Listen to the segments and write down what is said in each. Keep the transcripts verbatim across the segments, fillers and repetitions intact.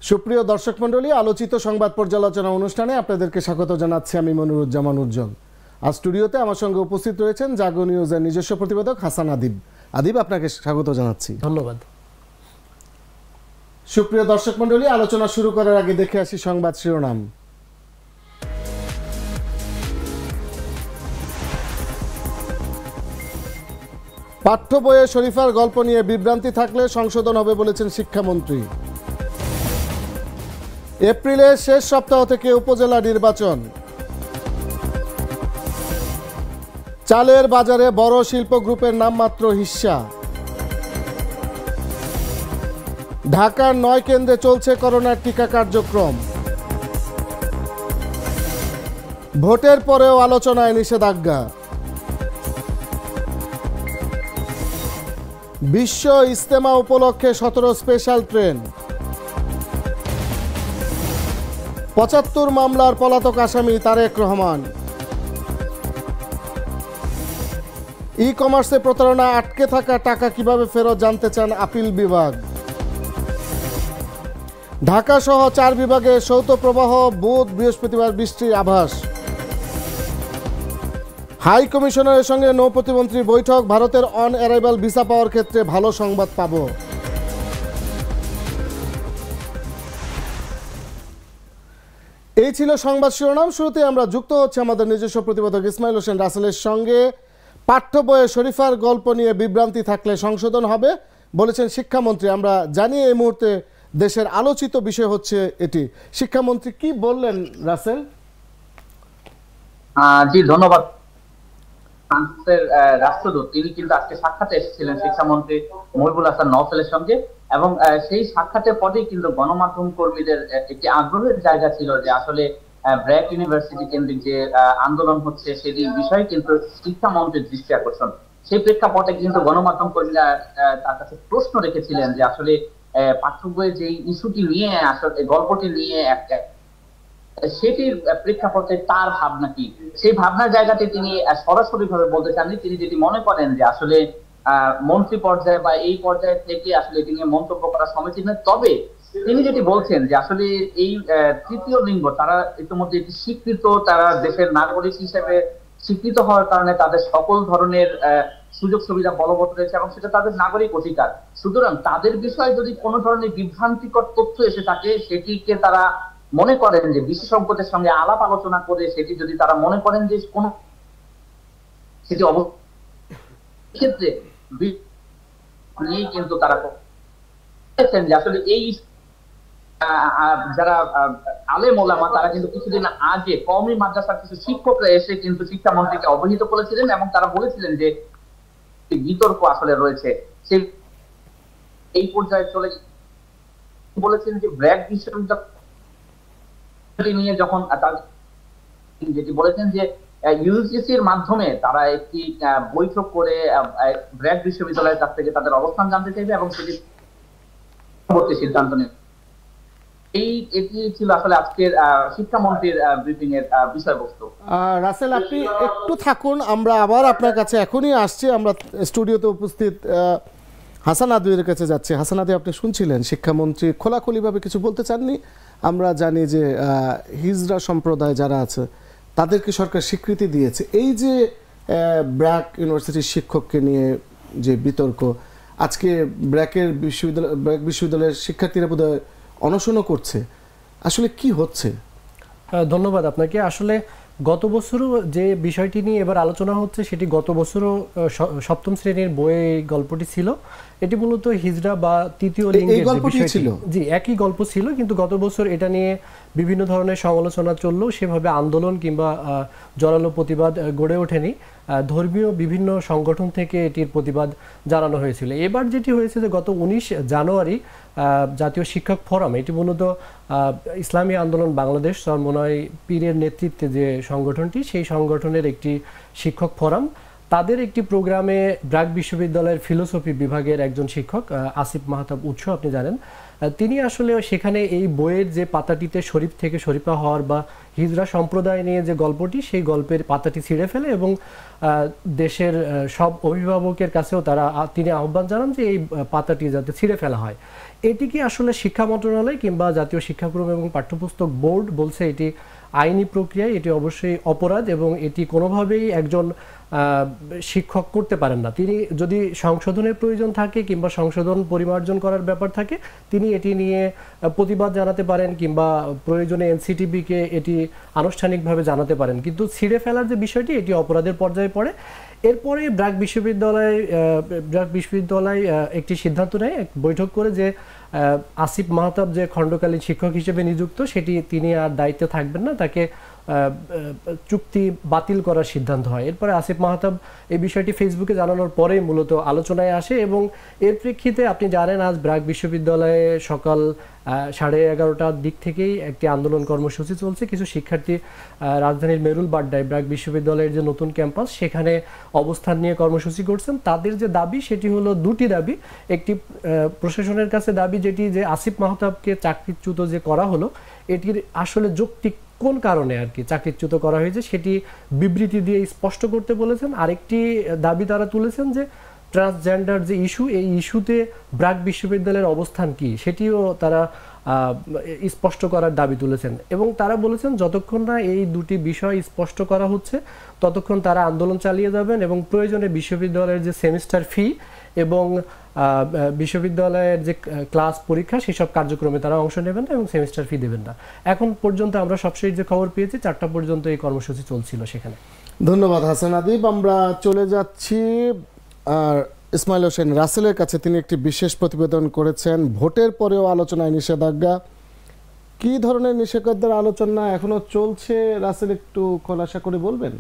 সুপ্রিয় দর্শক মণ্ডলী, আলোচিত সংবাদ পর্যালোচনা অনুষ্ঠানে আপনাদেরকে স্বাগত জানাচ্ছি আমি মনিরুজ্জামান উজ্জ্বল। আজ স্টুডিওতে আমার সঙ্গে উপস্থিত রয়েছেন জাগো নিউজের নিজস্ব প্রতিবেদক হাসান আদিব। আদিব, আপনাকে স্বাগত জানাচ্ছি। ধন্যবাদ। সুপ্রিয় দর্শক মণ্ডলী, আলোচনা শুরু করার আগে দেখে আসি সংবাদ শিরোনাম। পাঠ্য বইয়ে শরীফার গল্প নিয়ে বিভ্রান্তি থাকলে সংশোধন হবে বলেছেন শিক্ষামন্ত্রী। এপ্রিলের শেষ সপ্তাহ থেকে উপজেলা নির্বাচন। চালের বাজারে বড় শিল্প গ্রুপের নামমাত্র হিস্সা। ঢাকার নয় কেন্দ্রে চলছে করোনার টিকা কার্যক্রম। ভোটের পরেও আলোচনায় নিষেধাজ্ঞা। বিশ্ব ইজতেমা উপলক্ষে সতেরো স্পেশাল ট্রেন। পঁচাত্তর মামলার পলাতক আসামি তারেক রহমান। ই কমার্সে প্রতারণা আটকে থাকা টাকা কিভাবে ফেরত জানতে চান আপিল বিভাগ। ঢাকা সহ চার বিভাগে শৈত্যপ্রবাহ, বুধ বৃহস্পতিবার বৃষ্টির আভাস। হাই কমিশনারের সঙ্গে নৌ প্রতিমন্ত্রীর বৈঠক। ভারতের অন অ্যারাইভাল ভিসা পাওয়ার ক্ষেত্রে ভালো সংবাদ পাব। এই ছিল সংবাদ শিরোনাম। শুরুতে আমরা যুক্ত হচ্ছে আমাদের নিজস্ব প্রতিবেদক ইসমাইল হোসেন রাসেলের সঙ্গে। পাঠ্য বইয়ে শরীফার গল্প নিয়ে বিভ্রান্তি থাকলে সংশোধন হবে বলেছেন শিক্ষামন্ত্রী। আমরা জানি এই মুহূর্তে দেশের আলোচিত বিষয় হচ্ছে এটি। শিক্ষামন্ত্রী কি বললেন রাসেল? জি ধন্যবাদ। ফ্রান্সের রাষ্ট্রদূত তিনি কিন্তু আজকে সাক্ষাতে এসেছিলেন শিক্ষামন্ত্রী মহিবুল হাসান নওফেলের সঙ্গে, এবং সেই সাক্ষাতের পরেই কিন্তু গণমাধ্যম কর্মীদের একটি আগ্রহের জায়গা ছিল যে আসলে ব্র্যাক ইউনিভার্সিটি কেন্দ্রিক যে আন্দোলন হচ্ছে সেটির বিষয়ে কিন্তু শিক্ষামন্ত্রীর দৃষ্টি আকর্ষণ। সেই প্রেক্ষাপটে কিন্তু গণমাধ্যম কর্মীরা তার কাছে প্রশ্ন রেখেছিলেন যে আসলে পাঠ্য বইয়ের যে ইস্যুটি নিয়ে আসলে গল্পটি নিয়ে একটা সেটির প্রেক্ষাপটে তার ভাবনা কি, সেই ভাবনার জায়গাতে তিনি সরাসরি ভাবে বলতে চাননি। তিনি যেটি মনে করেন যে আসলে আহ মন্ত্রী পর্যায়ে বা এই পর্যায়ে থেকে আসলে তিনি মন্তব্য করা সমীচীন নয়। তবে তিনি যেটি বলছেন যে আসলে এই তৃতীয় লিঙ্গ তারা ইতিমধ্যে একটি স্বীকৃত, তারা দেশের নাগরিক হিসেবে স্বীকৃত হওয়ার কারণে তাদের সকল ধরনের আহ সুযোগ সুবিধা বলবৎ রয়েছে এবং সেটা তাদের নাগরিক অধিকার। সুতরাং তাদের বিষয়ে যদি কোনো ধরনের বিভ্রান্তিকর তথ্য এসে থাকে সেটিকে তারা মনে করেন যে বিশেষজ্ঞদের সঙ্গে আলাপ আলোচনা করে সেটি যদি তারা মনে করেন যে কোন সেটি ক্ষেত্রে নিয়েই কিন্তু তারা যে আসলে এই যারা আলেম ওলামা তারা কিন্তু কিছুদিন আগে কওমি মাদ্রাসার কিছু শিক্ষকরা এসে কিন্তু শিক্ষামন্ত্রীকে অবহিত করেছিলেন এবং তারা বলেছিলেন যে বিতর্ক আসলে রয়েছে। সেই এই পর্যায়ে চলে বলেছেন যে ব্র্যাক বিশ্ববিদ্যালয় নিয়ে যখন যেটি বলেছেন যে ইউজিসির মাধ্যমে তারা একটি বৈঠক করে ব্র্যাক বিশ্ববিদ্যালয়ের কাছ থেকে তাদের অবস্থান জানতে চাইবে এবং সেটি পরবর্তী সিদ্ধান্ত নেবে। এই এটি ছিল আসলে আজকের শিক্ষামন্ত্রীর ব্রিফিং এর বিষয়বস্তু। রাসেল, আপনি একটু থাকুন, আমরা আবার আপনার কাছে এখনই আসছি। আমরা স্টুডিওতে উপস্থিত হাসান আদিবের কাছে যাচ্ছি। হাসান আদি, আপনি শুনছিলেন শিক্ষামন্ত্রী খোলাখুলিভাবে কিছু বলতে চাননি। আমরা জানি যে হিজরা সম্প্রদায় যারা আছে তাদেরকে সরকার স্বীকৃতি দিয়েছে। এই যে ব্র্যাক ইউনিভার্সিটির শিক্ষককে নিয়ে যে বিতর্ক, আজকে ব্র্যাকের বিশ্ববিদ্যালয় ব্র্যাক বিশ্ববিদ্যালয়ের শিক্ষার্থীরা বোধহয় অনশনও করছে, আসলে কি হচ্ছে? ধন্যবাদ আপনাকে। আসলে গত বছরও যে বিষয়টি নিয়ে এবার আলোচনা হচ্ছে সেটি গত বছরও সপ্তম শ্রেণীর বইয়ে গল্পটি ছিল। এটি মূলত হিজরা বা তৃতীয় লিঙ্গের বিষয় ছিল। জি, একই গল্প ছিল, কিন্তু গত বছর এটা নিয়ে বিভিন্ন ধরনের সমালোচনা চললেও সেভাবে আন্দোলন কিংবা জোরালো প্রতিবাদ গড়ে ওঠেনি। ধর্মীয় বিভিন্ন সংগঠন থেকে এটির প্রতিবাদ জানানো হয়েছিল। এবার যেটি হয়েছে যে গত উনিশ জানুয়ারি জাতীয় শিক্ষক ফোরাম, এটি মূলত ইসলামী আন্দোলন বাংলাদেশ চরমোনাই পীরের নেতৃত্বে যে সংগঠনটি, সেই সংগঠনের একটি শিক্ষক ফোরাম, তাদের একটি প্রোগ্রামে ব্র্যাক বিশ্ববিদ্যালয়ের ফিলোসফি বিভাগের একজন শিক্ষক আসিফ মাহতাব উৎস, আপনি জানেন, তিনি আসলে সেখানে এই বইয়ের যে পাতাটিতে শরীফ থেকে শরীফা হওয়ার বা হিজরা সম্প্রদায় নিয়ে যে গল্পটি, সেই গল্পের পাতাটি ছিঁড়ে ফেলে এবং দেশের সব অভিভাবকের কাছেও তারা তিনি আহ্বান জানান যে এই পাতাটি যাতে ছিঁড়ে ফেলা হয়। এটি কি আসলে শিক্ষা মন্ত্রণালয় কিংবা জাতীয় শিক্ষাক্রম এবং পাঠ্যপুস্তক বোর্ড বলছে এটি আইনি প্রক্রিয়ায়, এটি অবশ্যই অপরাধ এবং এটি কোনোভাবেই একজন শিক্ষক করতে পারেন না। তিনি যদি সংশোধনের প্রয়োজন থাকে কিংবা সংশোধন পরিমার্জন করার ব্যাপার থাকে, তিনি এটি নিয়ে প্রতিবাদ জানাতে পারেন কিংবা প্রয়োজনে এনসিটিবিকে এটি আনুষ্ঠানিকভাবে জানাতে পারেন, কিন্তু ছিঁড়ে ফেলার যে বিষয়টি এটি অপরাধের পর্যায়ে পড়ে। এরপরে ব্র্যাক বিশ্ববিদ্যালয় ব্র্যাক বিশ্ববিদ্যালয় একটি সিদ্ধান্ত নেয়, এক বৈঠক করে, যে আসিফ মাহতাব যে খণ্ডকালীন শিক্ষক হিসেবে নিযুক্ত সেটি তিনি আর দায়িত্বে থাকবেন না, তাকে চুক্তি বাতিল করার সিদ্ধান্ত হয়। এরপরে আসিফ মাহতাব এই বিষয়টি ফেসবুকে জানানোর পরে মূলত আলোচনায় আসে এবং এর প্রেক্ষিতে আপনি জানেন আজ ব্র্যাক বিশ্ববিদ্যালয়ে সকাল সাড়ে এগারোটার দিক থেকেই একটি আন্দোলন কর্মসূচি চলছে। কিছু শিক্ষার্থী রাজধানীর মেরুল বাড্ডায় ব্র্যাক বিশ্ববিদ্যালয়ের যে নতুন ক্যাম্পাস সেখানে অবস্থান নিয়ে কর্মসূচি করছেন। তাদের যে দাবি সেটি হলো দুটি দাবি। একটি প্রশাসনের কাছে দাবি যেটি যে আসিফ মাহতাবকে চাকরিচ্যুত যে করা হলো এটির আসলে যৌক্তিক কোন কারণে আর কি চাকরিচ্যুত করা হয়েছে সেটি বিবৃতি দিয়ে স্পষ্ট করতে বলেছেন। আরেকটি দাবি তারা তুলেছেন যে ট্রান্সজেন্ডার যে ইস্যু, এই ইস্যুতে ব্র্যাক বিশ্ববিদ্যালয়ের অবস্থান কি সেটিও তারা স্পষ্ট করার দাবি তুলেছেন এবং তারা বলেছেন যতক্ষণ না এই দুটি বিষয় স্পষ্ট করা হচ্ছে ততক্ষণ তারা আন্দোলন চালিয়ে যাবেন এবং প্রয়োজনে বিশ্ববিদ্যালয়ের যে সেমিস্টার ফি এবং বিশ্ববিদ্যালয়ের যে ক্লাস পরীক্ষা সেসব কার্যক্রমে তারা অংশ নেবেন না এবং সেমিস্টার ফি দেবেন না। এখন পর্যন্ত আমরা সবশেষ যে খবর পেয়েছি চারটা পর্যন্ত এই কর্মসূচি চলছিল সেখানে। ধন্যবাদ হাসান আদিব। আমরা চলে যাচ্ছি আর ইসমাইল হোসেন রাসেলের কাছে। তিনি একটি বিশেষ প্রতিবেদন করেছেন, ভোটের পরেও আলোচনায় নিষেধাজ্ঞা। কি ধরনের নিষেধাজ্ঞার আলোচনা এখনো চলছে রাসেল, একটু খোলাসা করে বলবেন?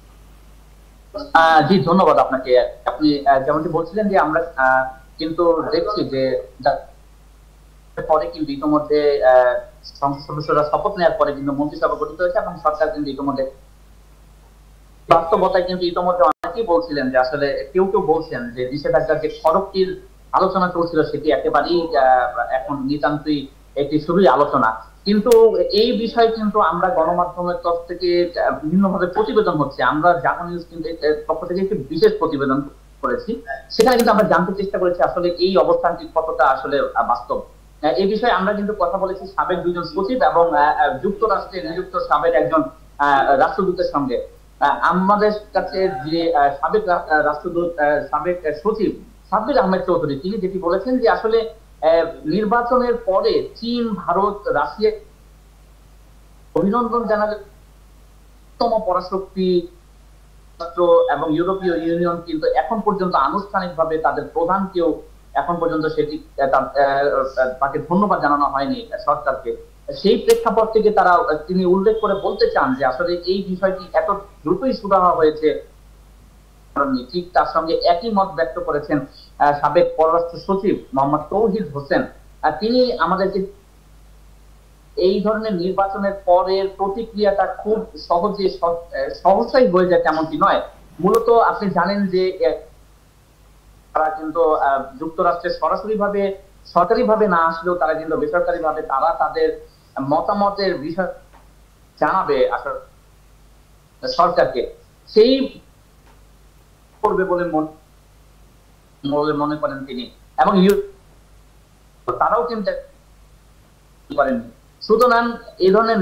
জি ধন্যবাদ আপনাকে। আপনি যেমনটি বলছিলেন যে আমরা কিন্তু দেখছি যে পরে কিন্তু ইতিমধ্যে সংসদ সদস্যরা শপথ নেওয়ার পরে কিন্তু মন্ত্রিসভা গঠিত হয়েছে এবং সরকার কিন্তু ইতিমধ্যে বাস্তবতায় কিন্তু ইতিমধ্যে অনেকেই বলছিলেন যে আসলে কেউ কেউ বলছেন যে নিষেধাজ্ঞার যে খড়গটির আলোচনা চলছিল সেটি একেবারেই এখন নিতান্তই একটি শুধুই আলোচনা। কিন্তু এই বিষয়ে কিন্তু আমরা গণমাধ্যমের তরফ থেকে বিভিন্নভাবে প্রতিবেদন হচ্ছে। আমরা জাগো নিউজ কিন্তু পক্ষ থেকে একটি বিশেষ প্রতিবেদন করেছি, সেখানে কিন্তু আমরা জানতে চেষ্টা করেছি আসলে এই অবস্থানটি কতটা আসলে বাস্তব। এই বিষয়ে আমরা কিন্তু কথা বলেছি সাবেক দুইজন সচিব এবং যুক্তরাষ্ট্রে নিযুক্ত সাবেক একজন রাষ্ট্রদূতের সঙ্গে। আমাদের কাছে যে সাবেক রাষ্ট্রদূত সাবেক সচিব সাব্বির আহমেদ চৌধুরী তিনি যেটি বলেছেন যে আসলে নির্বাচনের পরে চীন, ভারত, রাশিয়া অভিনন্দন জানালে তম পরাশক্তি রাষ্ট্র এবং ইউরোপীয় ইউনিয়ন কিন্তু এখন পর্যন্ত আনুষ্ঠানিকভাবে তাদের প্রধানকেও এখন পর্যন্ত সেটি তাকে ধন্যবাদ জানানো হয়নি সরকারকে। সেই প্রেক্ষাপট থেকে তারা তিনি উল্লেখ করে বলতে চান যে আসলে এই বিষয়টি এত দ্রুতই সুরাহা হয়েছে। ঠিক তার সঙ্গে একই মত ব্যক্ত করেছেন সাবেক পররাষ্ট্র সচিব মোহাম্মদ তৌহিদ হোসেন। তিনি আমাদেরকে এই ধরনের নির্বাচনের পরের প্রতিক্রিয়াটা খুব সহজে সহসাই হয়ে যায় তেমনটি নয়। মূলত আপনি জানেন যে তারা কিন্তু যুক্তরাষ্ট্রে সরাসরি ভাবে সরকারি ভাবে না আসলেও তারা কিন্তু বেসরকারি ভাবে তারা তাদের মতামতের বিষয় জানাবে আসলে সরকারকে। সেই করবে বলে মনে মনে করেন তিনি এবং তারাও কিন্তু করেননি। সুতরাং এই ধরনের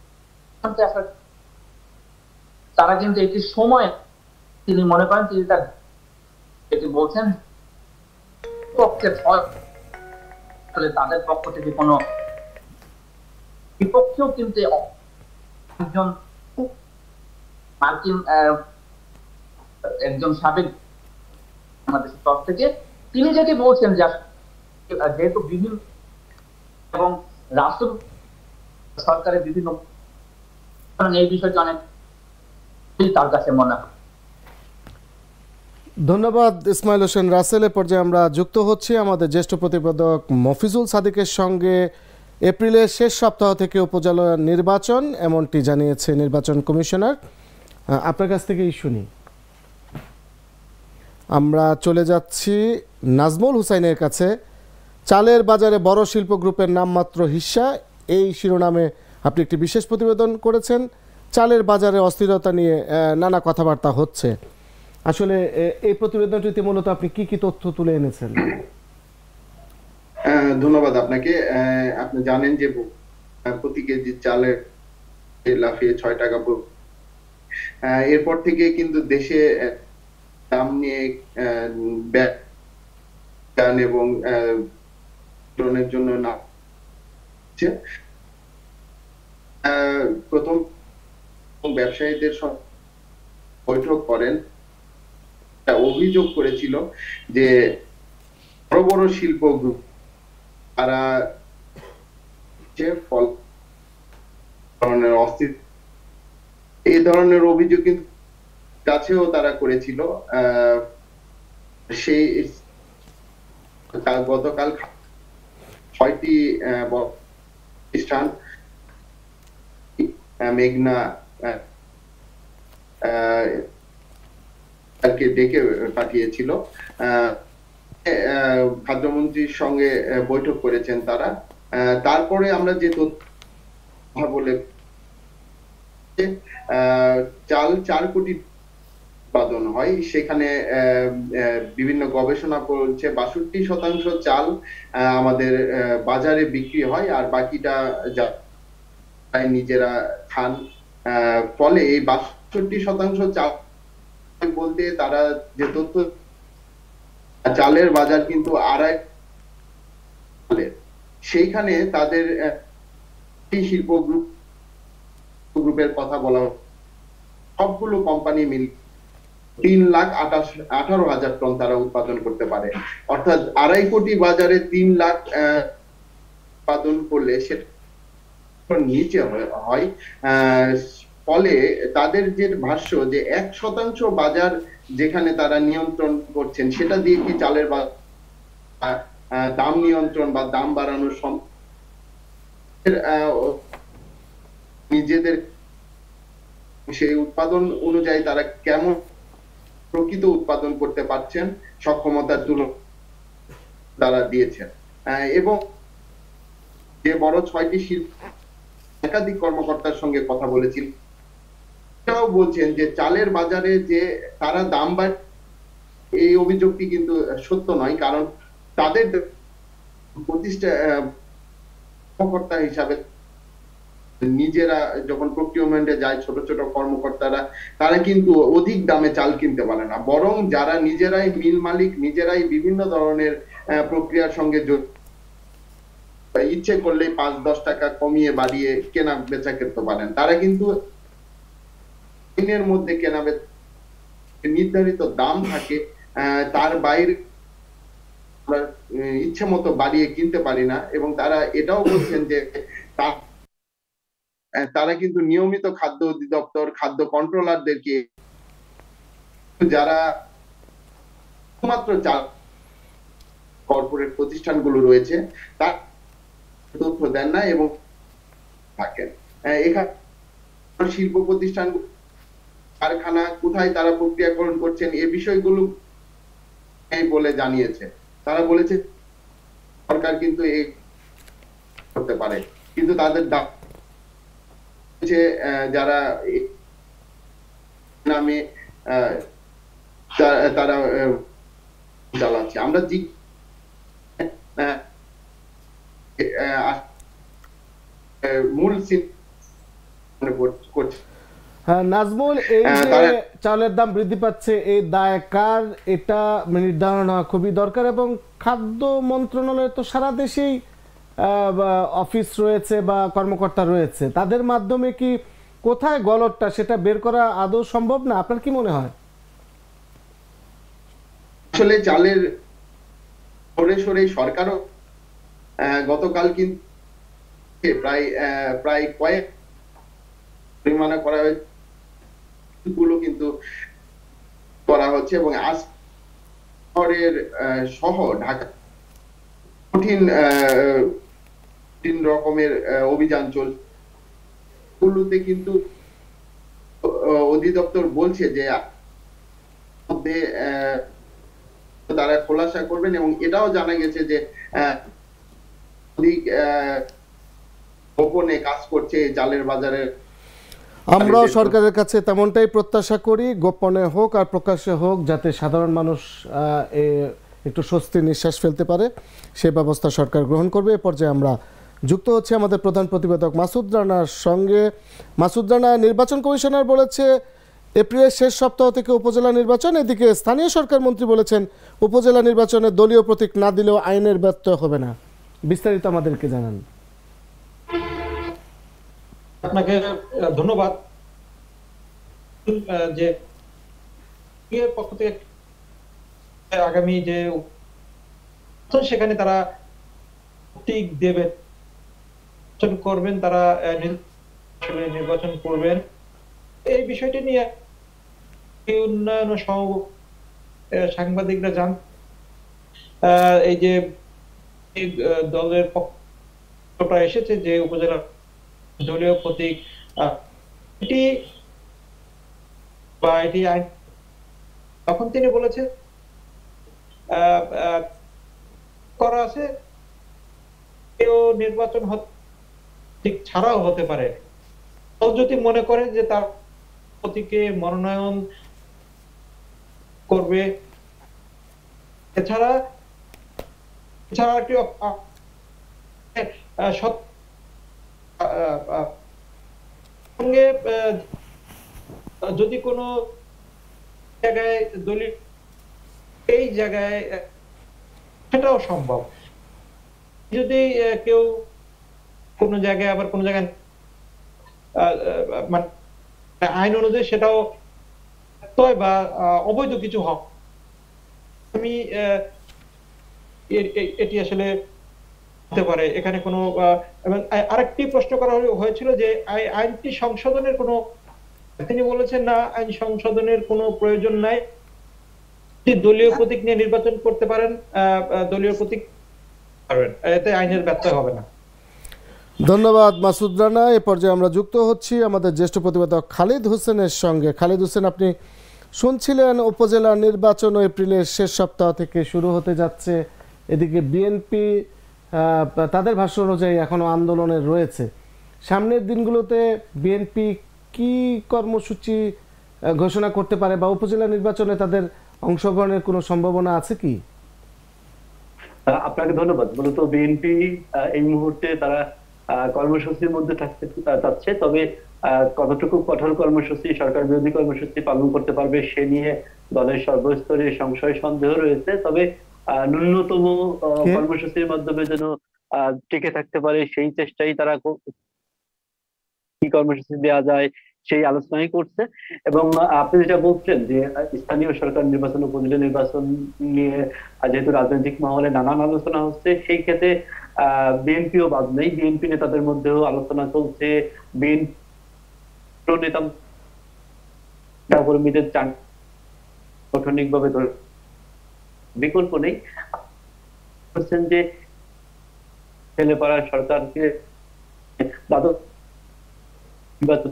তারা কিন্তু একটি সময় তিনি মনে করেন তিনি তার এটি বলছেন পক্ষে তাদের পক্ষ থেকে কোনো বিপক্ষেও কিন্তু একজন মার্কিন একজন সাবেক বাংলাদেশের তরফ থেকে তিনি যেটি বলছেন যে যেহেতু বিভিন্ন এবং রাষ্ট্র সরকারের বিভিন্ন এই বিষয়টি অনেক তার কাছে মনে হয়। ধন্যবাদ ইসমাইল হোসেন রাসেল। এ পর্যায়ে আমরা যুক্ত হচ্ছি আমাদের জ্যেষ্ঠ প্রতিবেদক মফিজুল সাদিকের সঙ্গে। এপ্রিলের শেষ সপ্তাহ থেকে উপজেলা নির্বাচন এমনটি জানিয়েছে নির্বাচন কমিশনার। আপনার কাছ থেকেই শুনি। আমরা চলে যাচ্ছি নাজমুল হুসাইনের কাছে। চালের বাজারে বড় শিল্প গ্রুপের নামমাত্র হিস্সা, এই শিরোনামে আপনি একটি বিশেষ প্রতিবেদন করেছেন। চালের বাজারে অস্থিরতা নিয়ে নানা কথাবার্তা হচ্ছে। আসলে এই প্রতিবেদনটিতে মূলত আপনি কি কি তথ্য তুলে এনেছেন? ধন্যবাদ আপনাকে। আপনি জানেন যে প্রতি কেজি চালের লাফিয়ে ছয় টাকা পড়বে। এরপর থেকে কিন্তু দেশে দাম নিয়ে এবং জন্য না প্রথম ব্যবসায়ীদের সঙ্গে বৈঠক করেন, অভিযোগ করেছিল যে বড় বড় শিল্প গ্রুপ তারা ফল ধরনের অস্থির এই ধরনের অভিযোগ কিন্তু কাছেও তারা করেছিল। সেই গতকাল ছয়টি প্রতিষ্ঠান মেঘনা ডেকে পাঠিয়েছিল, খাদ্যমন্ত্রীর সঙ্গে বৈঠক করেছেন তারা। তারপরে আমরা যে তথ্য বলে চাল চার কোটি উৎপাদন হয়, সেখানে বিভিন্ন গবেষণা করছে বাষট্টি শতাংশ চাল আমাদের বাজারে বিক্রি হয় আর বাকিটা যা নিজেরা খান। ফলে এই বাষট্টি শতাংশ চাল বলতে তারা যে তথ্য, চালের বাজার কিন্তু আড়াই, সেইখানে তাদের শিল্প গ্রুপ গ্রুপের কথা বলা, সবগুলো কোম্পানি মিল তিন লাখ আঠাশ আঠারো হাজার টন তারা উৎপাদন করতে পারে। অর্থাৎ আড়াই কোটি বাজারে তিন লাখ উৎপাদন করলে সেটা নিচে হয়। ফলে তাদের যে ভাষ্য যে এক শতাংশ বাজার যেখানে তারা নিয়ন্ত্রণ করছেন, সেটা দিয়ে কি চালের দাম নিয়ন্ত্রণ বা দাম বাড়ানোর নিজেদের সেই উৎপাদন অনুযায়ী তারা কেমন প্রকৃত উৎপাদন করতে পারছেন সক্ষমতার তুলনা তারা দিয়েছেন। এবং যে বড় ছয়টি শিল্প একাধিক কর্মকর্তার সঙ্গে কথা বলেছিল, এটাও বলছেন যে চালের বাজারে যে তারা দাম বাড়, এই অভিযোগটি কিন্তু সত্য নয়। কারণ তাদের প্রতিষ্ঠা কর্মকর্তা হিসাবে নিজেরা যখন প্রকিউরমেন্টে যায়, ছোট ছোট কর্মকর্তারা তারা কিন্তু অধিক দামে চাল কিনতে পারে না, বরং যারা নিজেরাই মিল মালিক, নিজেরাই বিভিন্ন ধরনের প্রক্রিয়ার সঙ্গে ইচ্ছে করলে পাঁচ দশ টাকা কমিয়ে বাড়িয়ে কেনা বেচা করতে পারেন, তারা কিন্তু দিনের মধ্যে কেনা বেচা নির্ধারিত দাম থাকে, তার বাইরে ইচ্ছে মতো বাড়িয়ে কিনতে পারি না। এবং তারা এটাও বলছেন যে তারা কিন্তু নিয়মিত খাদ্য অধিদপ্তর, খাদ্য কন্ট্রোলারদেরকে, যারা শুধুমাত্র চাল কর্পোরেট প্রতিষ্ঠানগুলো রয়েছে, তার তথ্য দেন না এবং থাকেন। এখানে শিল্প প্রতিষ্ঠান, কারখানা কোথায় তারা প্রক্রিয়াকরণ করছেন, এই বিষয়গুলো বলে জানিয়েছে। তারা বলেছে সরকার কিন্তু এই করতে পারে, কিন্তু তাদের দাম যারা নামে তারা চালাচ্ছে। আমরা মূল করছি। হ্যাঁ নাজমুল, এই যে চালের দাম বৃদ্ধি পাচ্ছে, এই দায় কার, এটা নির্ধারণ হওয়া খুবই দরকার। এবং খাদ্য মন্ত্রণালয়ে তো সারা দেশেই অফিস রয়েছে বা কর্মকর্তা রয়েছে, তাদের মাধ্যমে কি কোথায় গলতটা সেটা বের করা আদৌ সম্ভব না? আপনার কি মনে হয়? আসলে চালের সরে সরে সরকারও গতকাল কিন্তু প্রায় প্রায় কয়েক পরিমাণে করা হয়েছে, গুলো কিন্তু করা হচ্ছে। এবং আজ শহরের সহ ঢাকা কঠিন তিন রকমের অভিযান চলছে, গুলোতে কিন্তু অধিদপ্তর বলছে যে মধ্যে তারা খোলাসা করবেন। এবং এটাও জানা গেছে যে গোপনে কাজ করছে জালের বাজারে। আমরা সরকারের কাছে তেমনটাই প্রত্যাশা করি, গোপনে হোক আর প্রকাশ্যে হোক, যাতে সাধারণ মানুষ একটু স্বস্তি নিঃশ্বাস ফেলতে পারে সে ব্যবস্থা সরকার গ্রহণ করবে। এ পর্যায়ে আমরা যুক্ত হচ্ছে আমাদের প্রধান প্রতিবেদক মাসুদ রানার সঙ্গে। মাসুদ রানা, নির্বাচন কমিশনার বলেছে এপ্রিলের শেষ সপ্তাহ থেকে উপজেলা নির্বাচন, এদিকে স্থানীয় সরকার মন্ত্রী বলেছেন উপজেলা নির্বাচনে দলীয় প্রতীক না দিলেও আইনের ব্যত্যয় হবে না। বিস্তারিত আমাদেরকে জানান। আপনাকে ধন্যবাদ। যে পক্ষ থেকে আগামী যে সেখানে তারা প্রতীক দেবেন, করবেন, তারা নির্বাচন করবেন, এই বিষয়টি নিয়ে উন্নয়ন সহ সাংবাদিকরা জান এই যে দলের পক্ষটা এসেছে যে উপজেলা দলীয় প্রতীক এটি বা এটি আইন, তখন তিনি বলেছেন করা আছে কেউ নির্বাচন ঠিক ছাড়াও হতে পারে, যদি মনে করে যে তার প্রতীকে মনোনয়ন করবে। এছাড়া এছাড়া একটি সঙ্গে যদি কোনো জায়গায় দলীয় এই জায়গায় সেটাও সম্ভব, যদি কেউ কোনো জায়গায় আবার কোনো জায়গায় মানে আইন অনুযায়ী সেটাও বা অবৈধ কিছু হোক, আমি এটি আসলে হতে পারে এখানে কোনো। এবং আরেকটি প্রশ্ন করা হয়েছিল যে আইনটি সংশোধনের কোনো, তিনি বলেছেন না, আইন সংশোধনের কোনো প্রয়োজন নাই, দলীয় প্রতীক নিয়ে নির্বাচন করতে পারেন, দলীয় প্রতীক পারবেন, এতে আইনের ব্যত্যয় হবে না। ধন্যবাদ মাসুদ রানা। এ পর্যায়ে আমরা যুক্ত হচ্ছি আমাদের জ্যেষ্ঠ প্রতিবেদক খালিদ হোসেনের সঙ্গে। খালিদ হোসেন, আপনি শুনছিলেন উপজেলা নির্বাচন এপ্রিলের শেষ সপ্তাহ থেকে শুরু হতে যাচ্ছে, এদিকে বিএনপি তাদের ভাষ্য অনুযায়ী এখনো আন্দোলনে রয়েছে। সামনের দিনগুলোতে বিএনপি কি কর্মসূচি ঘোষণা করতে পারে বা উপজেলা নির্বাচনে তাদের অংশগ্রহণের কোনো সম্ভাবনা আছে কি? আপনাকে ধন্যবাদ। মূলত বিএনপি এই মুহূর্তে তারা কর্মসূচির মধ্যে থাকতে চাচ্ছে, তবে কতটুকু কঠোর কর্মসূচি, সরকার বিরোধী কর্মসূচি পালন করতে পারবে সে নিয়ে দলের সর্বস্তরে সংশয় সন্দেহ রয়েছে। তবে ন্যূনতম কর্মসূচির মাধ্যমে যেন টিকে থাকতে পারে সেই চেষ্টাই তারা, কি কর্মসূচি দেওয়া যায় সেই আলোচনাই করছে। এবং আপনি যেটা বলছেন যে স্থানীয় সরকার নির্বাচন, উপজেলা নির্বাচন নিয়ে যেহেতু রাজনৈতিক মহলে নানান আলোচনা হচ্ছে, সেই ক্ষেত্রে আহ বিএনপিও বাদ নেই। বিএনপি নেতাদের মধ্যেও আলোচনা চলছে, বিএনপি নেতা কর্মীদের সাংগঠনিক ভাবে বিকল্প নেই, বলছেন যে ছেলেপাড়া সরকারকে দ্বাদশ নির্বাচন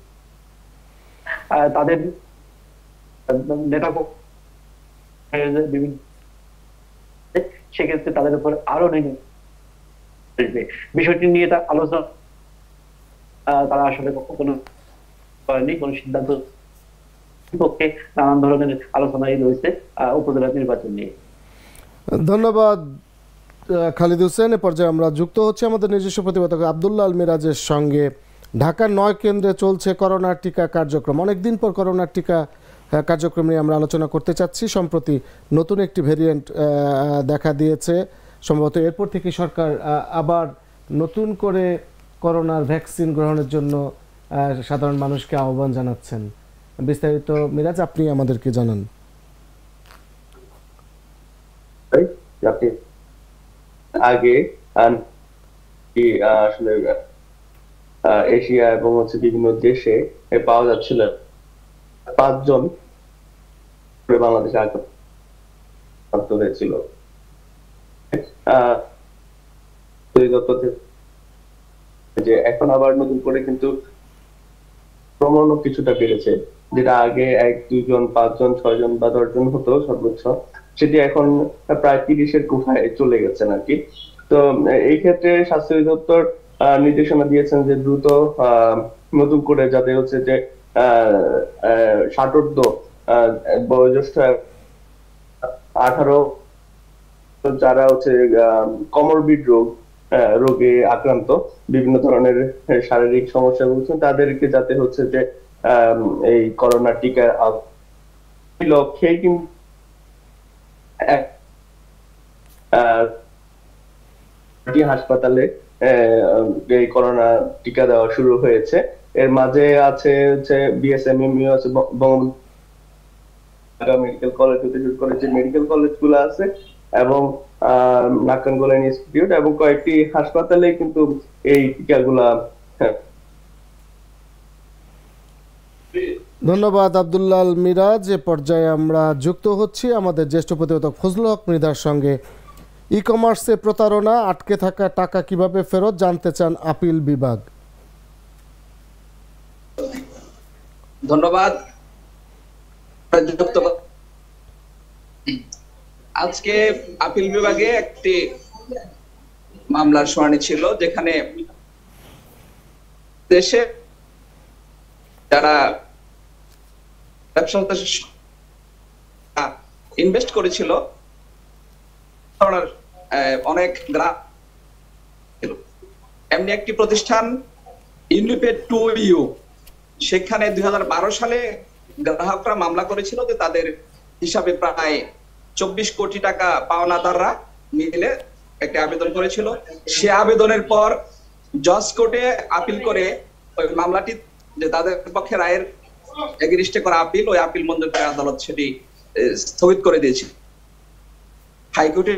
তাদের নেতা বিভিন্ন সেক্ষেত্রে তাদের উপর আরো নেই বিষয়টি নিয়ে তা আলোচনা তারা আসলে কোনো করেনি, কোনো সিদ্ধান্ত পক্ষে নানান ধরনের আলোচনাই রয়েছে উপজেলা নির্বাচন নিয়ে। ধন্যবাদ খালিদ হোসেন। এ পর্যায়ে আমরা যুক্ত হচ্ছে আমাদের নিজস্ব প্রতিবেদক আব্দুল্লাহ আল মিরাজের সঙ্গে। ঢাকার নয় কেন্দ্রে চলছে করোনার টিকা কার্যক্রম। অনেকদিন পর করোনার টিকা কার্যক্রম নিয়ে আমরা আলোচনা করতে চাচ্ছি। সম্প্রতি নতুন একটি ভেরিয়েন্ট দেখা দিয়েছে, সম্ভবত এরপর থেকে সরকার আবার নতুন করে করোনার ভ্যাকসিন গ্রহণের জন্য সাধারণ মানুষকে আহ্বান জানাচ্ছেন। বিস্তারিত মিরাজ আপনি আমাদেরকে জানান। আগে আসলে এশিয়া এবং হচ্ছে বিভিন্ন দেশে পাওয়া যাচ্ছিল পাঁচজন বাংলাদেশে আক্রান্ত হয়েছিল। যে এখন আবার নতুন করে কিন্তু প্রমাণও কিছুটা বেড়েছে, যেটা আগে এক দুজন পাঁচজন ছয়জন বা দশজন হতো সর্বোচ্চ, সেটি এখন প্রায় তিরিশের কোঠায় চলে গেছে নাকি। তো এই ক্ষেত্রে স্বাস্থ্য অধিদপ্তর নির্দেশনা দিয়েছেন যে দ্রুত নতুন করে যাতে হচ্ছে যে ষাটোর্ধ্ব বয়োজ্যেষ্ঠ আঠারো যারা হচ্ছে কমরবিড রোগ রোগে আক্রান্ত বিভিন্ন ধরনের শারীরিক সমস্যা ভুগছেন তাদেরকে যাতে হচ্ছে যে এই করোনা টিকা লক্ষ্যে কিন্তু হাসপাতালে এই করোনা টিকা দেওয়া শুরু হয়েছে। এর মাঝে আছে হচ্ছে বিএসএমএমইউ আছে, বঙ্গবন্ধু মেডিকেল কলেজ হতে শুরু করে যে মেডিকেল কলেজ গুলো আছে এবং নাকানগোলাইন ইনস্টিটিউট এবং কয়েকটি হাসপাতালে কিন্তু এই টিকাগুলা। ধন্যবাদ আব্দুল্লাল মিরাজ। এ পর্যায়ে আমরা যুক্ত হচ্ছি আমাদের জ্যেষ্ঠ প্রতিবেদক ফজলুল হক মৃধার সঙ্গে। ই কমার্সে প্রতারণা, আটকে থাকা টাকা কিভাবে ফেরত জানতে চান আপিল বিভাগ। ধন্যবাদ। আজকে আপিল বিভাগে একটি মামলার শুনানি ছিল যেখানে দেশে যারা ব্যবসা ইনভেস্ট করেছিল অনেক গ্রাহক, এমনি একটি প্রতিষ্ঠান ইউনিপেড টু ইউ, সেখানে দুই হাজার বারো সালে গ্রাহকরা মামলা করেছিল যে তাদের হিসাবে প্রায় চব্বিশ কোটি টাকা পাওনাদাররা মিলে একটি আবেদন করেছিল। সে আবেদনের পর জজ কোর্টে আপিল করে ওই মামলাটি যে তাদের পক্ষে রায়ের এগেইনস্টে করা আপিল, ওই আপিল মঞ্জুর করে আদালত সেটি স্থগিত করে দিয়েছে। হাইকোর্টে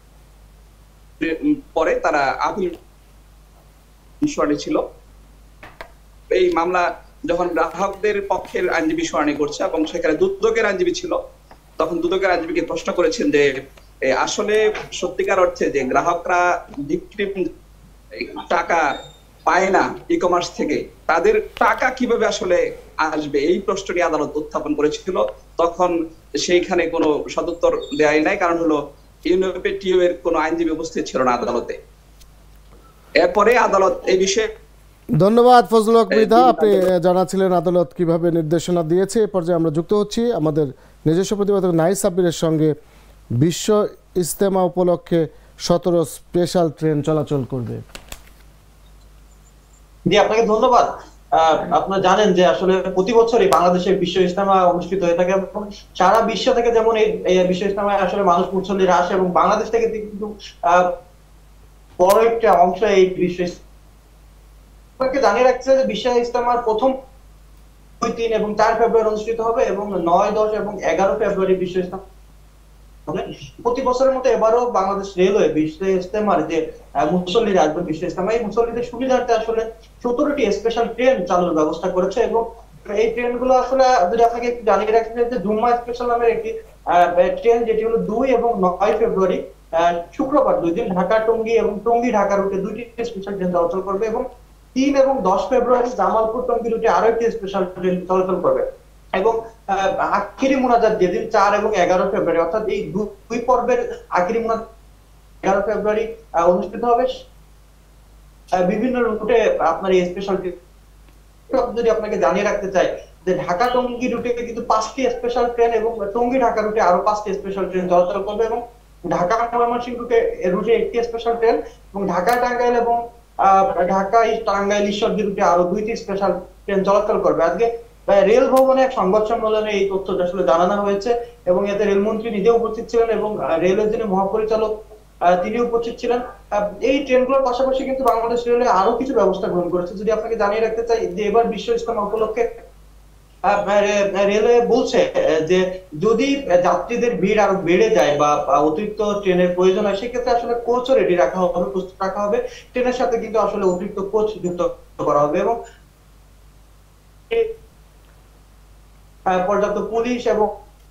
পরে তারা আপিল শুনানি ছিল। এই মামলা যখন গ্রাহকদের পক্ষের আইনজীবী শুনানি করছে এবং সেখানে দুদকের আইনজীবী ছিল, তখন দুদকের আইনজীবীকে প্রশ্ন করেছেন যে আসলে সত্যিকার অর্থে যে গ্রাহকরা ভিকটিম টাকা পায় না ই কমার্স থেকে, তাদের টাকা কিভাবে আসলে আসবে, এই প্রশ্নটি আদালত উত্থাপন করেছিল। তখন সেইখানে কোনো সদুত্তর দেওয়াই নাই, কারণ হলো ইউনিপেড টু ইউ এর কোনো আইনজীবী উপস্থিত ছিল না আদালতে। এরপরে আদালত এই বিষয়ে। ধন্যবাদ ফজলুল হক মৃধা, আপনি জানাচ্ছিলেন আদালত কিভাবে নির্দেশনা দিয়েছে। এ পর্যায়ে আমরা যুক্ত হচ্ছি আমাদের নিজস্ব প্রতিবেদক নাইস সাব্বিরের সঙ্গে। বিশ্ব ইজতেমা উপলক্ষে সতেরো স্পেশাল ট্রেন চলাচল করবে। জি, আপনাকে ধন্যবাদ। আপনারা জানেন যে আসলে প্রতি বছরই বাংলাদেশে বিশ্ব ইজতেমা অনুষ্ঠিত হয়ে থাকে এবং সারা বিশ্ব থেকে যেমন এই বিশ্ব ইজতেমায় আসলে মানুষ মুসল্লিরা আসে এবং বাংলাদেশ থেকে কিন্তু বড় একটা অংশ এই বিশ্ব জানিয়ে রাখছে যে বিশ্ব ইজতেমার প্রথম দুই তিন এবং চার ফেব্রুয়ারি অনুষ্ঠিত হবে এবং নয় দশ এবং এগারো ফেব্রুয়ারি বিশ্ব ইজতেমা হবে। প্রতি বছরের মতো এবারও বাংলাদেশ রেলওয়ে বিশ্ব ইজতেমার যে মুসল্লিরা আসবেন বিশ্ব ইজতেমা, এই মুসল্লিদের সুবিধার্থে আসলে সতেরোটি স্পেশাল ট্রেন চালুর ব্যবস্থা করেছে এবং এই ট্রেনগুলো আসলে যদি আপনাকে একটু জানিয়ে রাখতে চাই যে জুম্মা স্পেশাল নামের একটি ট্রেন যেটি হলো দুই এবং নয় ফেব্রুয়ারি শুক্রবার দুই দিন ঢাকা টঙ্গী এবং টঙ্গী ঢাকা রুটে দুইটি স্পেশাল ট্রেন চলাচল করবে এবং তিন এবং দশ ফেব্রুয়ারি জামালপুর টঙ্গী রুটে আরো একটি স্পেশাল ট্রেন চলাচল করবে এবং আখিরি মুনাজাত যেদিন চার এবং এগারো ফেব্রুয়ারি অর্থাৎ এই দুই পর্বের আখিরি মুনাজাত এগারো ফেব্রুয়ারি অনুষ্ঠিত হবে বিভিন্ন রুটে। আপনার এই স্পেশাল যদি আপনাকে জানিয়ে রাখতে চাই যে ঢাকা টঙ্গী রুটে কিন্তু পাঁচটি স্পেশাল ট্রেন এবং টঙ্গী ঢাকা রুটে আরো পাঁচটি স্পেশাল ট্রেন চলাচল করবে এবং ঢাকা ময়মনসিংহ রুটে রুটে একটি স্পেশাল ট্রেন এবং ঢাকা টাঙ্গাইল এবং ঢাকা টাঙ্গাইল ঈশ্বরদী রুটে আরো দুইটি স্পেশাল ট্রেন চলাচল করবে। আজকে রেল ভবনে এক সংবাদ সম্মেলনে এই তথ্যটা আসলে জানানো হয়েছে এবং এতে রেলমন্ত্রী নিজে উপস্থিত ছিলেন এবং রেলের যিনি মহাপরিচালক তিনি উপস্থিত ছিলেন। এই ট্রেনগুলোর পাশাপাশি কিন্তু বাংলাদেশ রেলওয়ে আরো কিছু ব্যবস্থা গ্রহণ করেছে। যদি আপনাকে জানিয়ে রাখতে চাই যে এবার বিশ্ব ইজতেমা উপলক্ষে রেলওয়ে বলছে যে যদি যাত্রীদের ভিড় আরো বেড়ে যায় বা অতিরিক্ত ট্রেনের প্রয়োজন হয় সেক্ষেত্রে আসলে কোচও রেডি রাখা হবে, প্রস্তুত রাখা হবে। ট্রেনের সাথে কিন্তু আসলে অতিরিক্ত কোচ যুক্ত করা হবে এবং পর্যাপ্ত পুলিশ এবং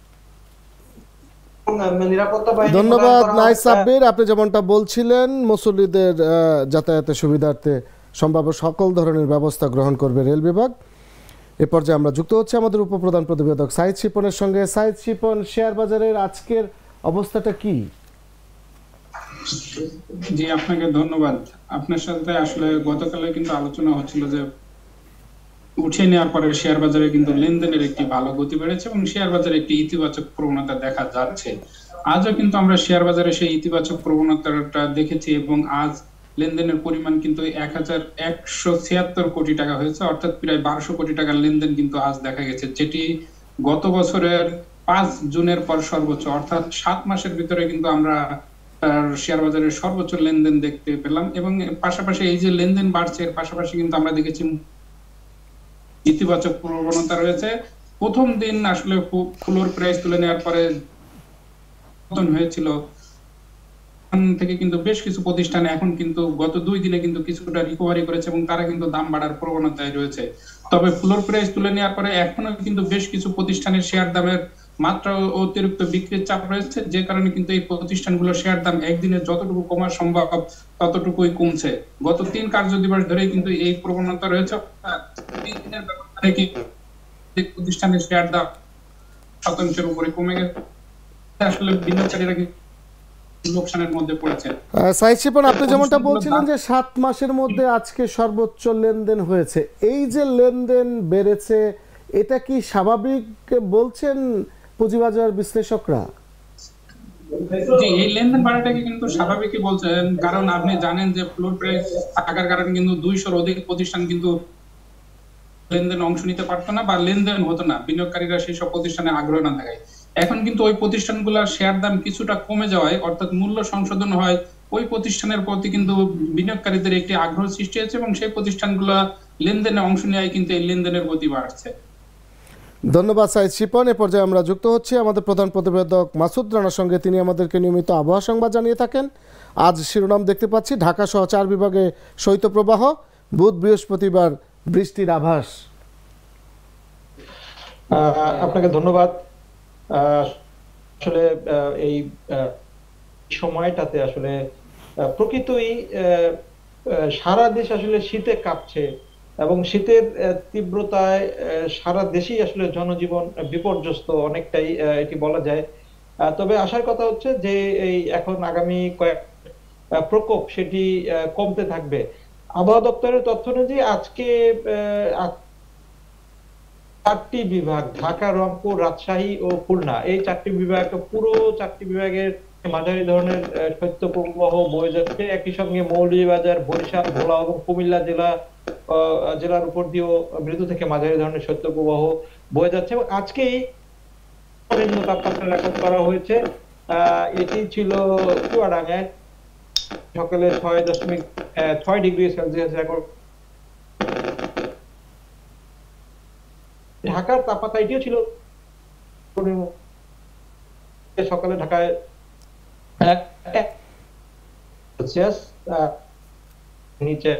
ধন্যবাদ নাইস সাব্বির। আপনি যেমনটা বলছিলেন মুসল্লিদের যাতায়াতের সুবিধার্থে সম্ভাব্য সকল ধরনের ব্যবস্থা গ্রহণ করবে রেল বিভাগ। এ পর্যায়ে আমরা যুক্ত হচ্ছে আমাদের উপপ্রধান প্রতিবেদক সাইদ শিপনের সঙ্গে। সাইদ শিপন, শেয়ার বাজারের আজকের অবস্থাটা কি? জি, আপনাকে ধন্যবাদ। আপনার সাথে আসলে গতকালে কিন্তু আলোচনা হচ্ছিল যে উঠিয়ে নেওয়ার পরে শেয়ার বাজারে কিন্তু লেনদেনের একটি ভালো গতি বেড়েছে এবং শেয়ার বাজারে একটি ইতিবাচক প্রবণতা দেখা যাচ্ছে। আজও কিন্তু আমরা শেয়ার বাজারে সেই ইতিবাচক প্রবণতাটা দেখেছি এবং আজ লেনদেনের পরিমাণ কিন্তু এক হাজার একশো ছিয়াত্তর কোটি টাকা হয়েছে, অর্থাৎ প্রায় বারোশো কোটি টাকার লেনদেন কিন্তু আজ দেখা গেছে, যেটি গত বছরের পাঁচ জুনের পর সর্বোচ্চ, অর্থাৎ সাত মাসের ভিতরে কিন্তু আমরা শেয়ার বাজারের সর্বোচ্চ লেনদেন দেখতে পেলাম। এবং পাশাপাশি এই যে লেনদেন বাড়ছে এর পাশাপাশি কিন্তু আমরা দেখেছি ইতিবাচক প্রবণতা রয়েছে। প্রথম দিন আসলে ফ্লোর প্রাইস তুলে নেওয়ার পরে পতন হয়েছিল থেকে কিন্তু বেশ কিছু প্রতিষ্ঠান এখন কিন্তু গত দুই দিনে কিন্তু কিছুটা রিকভারি করেছে এবং তারা কিন্তু দাম বাড়ার প্রবণতায় রয়েছে। তবে ফ্লোর প্রাইস তুলে নেওয়ার পরে এখনো কিন্তু বেশ কিছু প্রতিষ্ঠানের শেয়ার দামের মাত্রা অতিরিক্ত বিক্রির চাপ রয়েছে, যে কারণে কিন্তু এই প্রতিষ্ঠানগুলোর শেয়ার দাম একদিনে যতটুকু কমা সম্ভব ততটুকুই কমছে। গত তিন কার্য দিবস ধরে কিন্তু এই প্রবণতা রয়েছে। তিন দিনের ব্যবধানে প্রতিষ্ঠানের শেয়ার দাম শতাংশের উপরে কমে গেছে। আসলে বিনিয়োগকারীরা লোকসানের মধ্যে পড়েছে। সাইদ শিপন, আপনি যেমনটা বলছিলেন যে সাত মাসের মধ্যে আজকে সর্বোচ্চ লেনদেন হয়েছে, এই যে লেনদেন বেড়েছে এটা কি স্বাভাবিক বলছেন পুঁজিবাজার বিশ্লেষকরা? জি, এই লেনদেন বাড়াটাকে কিন্তু স্বাভাবিকই বলছেন, কারণ আপনি জানেন যে ফ্লোর প্রাইস থাকার কারণে কিন্তু দুইশোর অধিক প্রতিষ্ঠান কিন্তু লেনদেন অংশ নিতে পারতো না বা লেনদেন হতো না, বিনিয়োগকারীরা সেই সব প্রতিষ্ঠানে আগ্রহ না থাকায়। এখন কিন্তু ওই প্রতিষ্ঠানগুলোর শেয়ার দাম কিছুটা কমে যাওয়ায়, অর্থাৎ মূল্য সংশোধন হয়, ওই প্রতিষ্ঠানের প্রতি কিন্তু বিনিয়োগকারীদের একটি আগ্রহ সৃষ্টি হয়েছে এবং সেই প্রতিষ্ঠানগুলো লেনদেনে অংশ নেওয়ায় কিন্তু এই লেনদেনের গতি বাড়ছে। ধন্যবাদ সাইদ শিপন। এ পর্যায়ে আমরা যুক্ত হচ্ছি আমাদের প্রধান প্রতিবেদক মাসুদ রানার সঙ্গে। তিনি আমাদেরকে নিয়মিত আবহাওয়া সংবাদ জানিয়ে থাকেন। আজ শিরোনাম দেখতে পাচ্ছি ঢাকা সহ চার বিভাগে শৈত্যপ্রবাহ, বুধ বৃহস্পতিবার বৃষ্টির আভাস। আপনাকে ধন্যবাদ। আসলে এই সময়টাতে আসলে প্রকৃতই সারা দেশ আসলে শীতে কাঁপছে এবং শীতের তীব্রতায় সারা দেশেই আসলে জনজীবন বিপর্যস্ত অনেকটাই এটি বলা যায়। তবে আসার কথা হচ্ছে যে এই এখন আগামী কয়েক প্রকোপ সেটি কমতে থাকবে। আবহাওয়া দপ্তরের তথ্য অনুযায়ী আজকে চারটি বিভাগ, ঢাকা, রংপুর, রাজশাহী ও খুলনা, এই চারটি বিভাগ, পুরো চারটি বিভাগের মাঝারি ধরনের শৈত্যপ্রবাহ বয়ে যাচ্ছে। একই সঙ্গে মৌলভীবাজার, বরিশাল, ভোলা এবং কুমিল্লা জেলা জেলার উপর দিয়েও মৃদু থেকে মাঝারি ধরনের শৈত্যপ্রবাহ বয়ে যাচ্ছে। এবং আজকেই তাপমাত্রা রেকর্ড করা হয়েছে, এটি ছিল চুয়াডাঙ্গায় সকালে ছয় দশমিক ছয় ডিগ্রি সেলসিয়াস রেকর্ড। ঢাকার তাপমাত্রা এটিও ছিল সকালে ঢাকায় সেলসিয়াস নিচে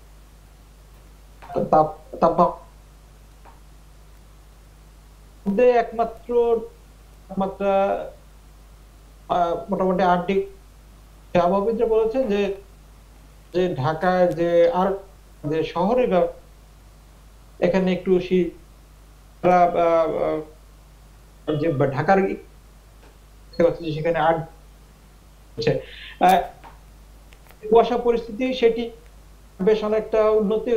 তাপমাত্রা একমাত্র তাপমাত্রা মোটামুটি আট ডিগ্রি। আবহাওয়াবিদরা বলেছেন যে যে ঢাকায় যে আর যে শহরে এখানে একটু শীত, যে ঢাকার সেখানে আট কুয়াশা পরিস্থিতি সেটি বেশ অনেকটা উন্নতি।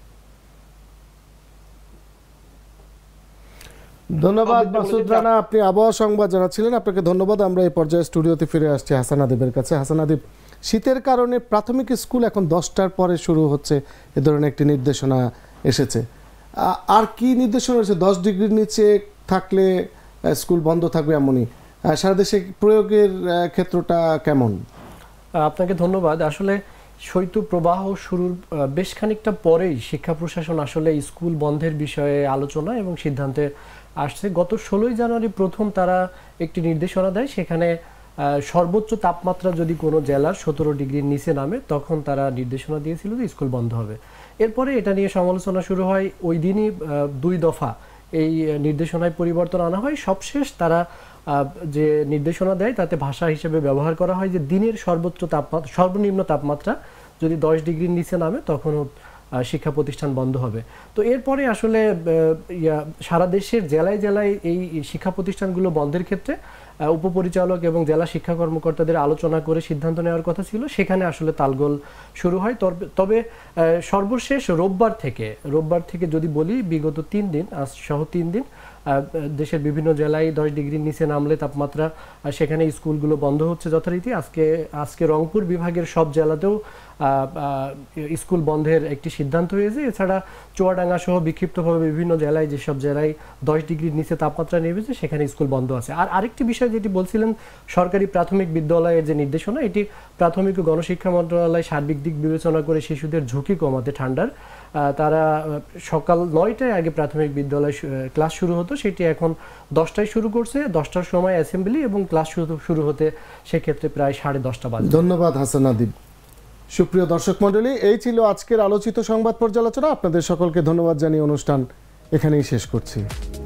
ধন্যবাদ মাসুদ রানা, আপনি আবহাওয়া সংবাদ জানাচ্ছিলেন। আপনাকে ধন্যবাদ। আমরা এই পর্যায়ে স্টুডিওতে ফিরে আসছি হাসান আদিবের কাছে। হাসান আদিব, শীতের কারণে প্রাথমিক স্কুল এখন দশটার পরে শুরু হচ্ছে, এ ধরনের একটি নির্দেশনা এসেছে। আর কি নির্দেশনা রয়েছে? দশ ডিগ্রির নিচে থাকলে স্কুল বন্ধ থাকবে এমনই। সারা দেশে প্রয়োগের ক্ষেত্রটা কেমন? আপনাকে ধন্যবাদ। আসলে শৈত্যপ্রবাহ শুরুর বেশ খানিকটা পরেই শিক্ষা প্রশাসন আসলে স্কুল বন্ধের বিষয়ে আলোচনা এবং সিদ্ধান্তে আসছে। গত ষোলোই জানুয়ারি প্রথম তারা একটি নির্দেশনা দেয়, সেখানে সর্বোচ্চ তাপমাত্রা যদি কোনো জেলার সতেরো ডিগ্রির নিচে নামে তখন তারা নির্দেশনা দিয়েছিল যে স্কুল বন্ধ হবে। এরপরে এটা নিয়ে সমালোচনা শুরু হয়। ওই দিনই দুই দফা এই নির্দেশনায় পরিবর্তন আনা হয়। সবশেষ তারা যে নির্দেশনা দেয় তাতে ভাষা হিসেবে ব্যবহার করা হয় যে দিনের সর্বোচ্চ তাপমাত্রা সর্বনিম্ন তাপমাত্রা যদি দশ ডিগ্রির নিচে নামে তখন শিক্ষা প্রতিষ্ঠান বন্ধ হবে। তো এরপরে আসলে সারা দেশের জেলায় জেলায় এই শিক্ষা প্রতিষ্ঠানগুলো বন্ধের ক্ষেত্রে উপপরিচালক এবং জেলা শিক্ষা কর্মকর্তাদের আলোচনা করে সিদ্ধান্ত নেওয়ার কথা ছিল, সেখানে আসলে তালগোল শুরু হয়। তবে সর্বশেষ রোববার থেকে রোববার থেকে যদি বলি, বিগত তিন দিন আজ সহ তিন দিন দেশের বিভিন্ন জেলায় দশ ডিগ্রির নিচে নামলে তাপমাত্রা, সেখানে স্কুলগুলো বন্ধ হচ্ছে যথারীতি। আজকে আজকে রংপুর বিভাগের সব জেলাতেও স্কুল বন্ধের একটি সিদ্ধান্ত হয়েছে। এছাড়া চুয়াডাঙ্গা সহ বিক্ষিপ্তভাবে বিভিন্ন জেলায়, যেসব জেলায় দশ ডিগ্রির নিচে তাপমাত্রা নেমেছে সেখানে স্কুল বন্ধ আছে। আর আরেকটি বিষয় যেটি বলছিলেন, সরকারি প্রাথমিক বিদ্যালয়ের যে নির্দেশনা, এটি প্রাথমিক ও গণশিক্ষা মন্ত্রণালয় সার্বিক দিক বিবেচনা করে শিশুদের ঝুঁকি কমাতে ঠান্ডার তারা সকাল নয়টায় আগে প্রাথমিক বিদ্যালয় ক্লাস শুরু হতো, সেটি এখন দশটায় শুরু করছে। দশটার সময় অ্যাসেম্বলি এবং ক্লাস শুরু হতে সেক্ষেত্রে প্রায় সাড়ে দশটা বাজে। ধন্যবাদ হাসান আদিব। সুপ্রিয় দর্শক মণ্ডলী, এই ছিল আজকের আলোচিত সংবাদ পর্যালোচনা। আপনাদের সকলকে ধন্যবাদ জানিয়ে অনুষ্ঠান এখানেই শেষ করছি।